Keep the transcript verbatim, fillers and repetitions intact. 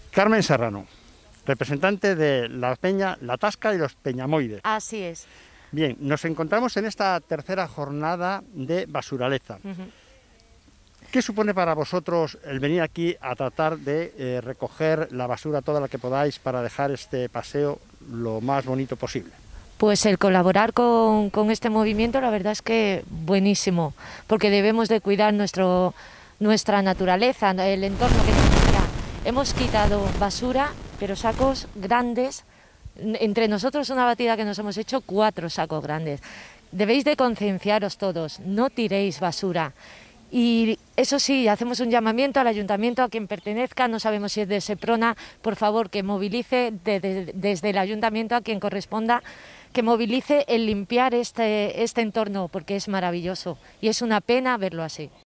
Carmen Serrano, representante de la Peña La Tasca y los Peñamoides. Así es. Bien, nos encontramos en esta tercera jornada de Basuraleza. Uh-huh. ¿Qué supone para vosotros el venir aquí a tratar de eh, recoger la basura toda la que podáis para dejar este paseo lo más bonito posible? Pues el colaborar con, con este movimiento, la verdad es que buenísimo, porque debemos de cuidar nuestro, nuestra naturaleza, el entorno que nos rodea. Hemos quitado basura, pero sacos grandes. Entre nosotros una batida que nos hemos hecho cuatro sacos grandes. Debéis de concienciaros todos, no tiréis basura. Y eso sí, hacemos un llamamiento al ayuntamiento, a quien pertenezca, no sabemos si es de Seprona, por favor que movilice de, de, desde el ayuntamiento a quien corresponda, que movilice el limpiar este, este entorno, porque es maravilloso y es una pena verlo así.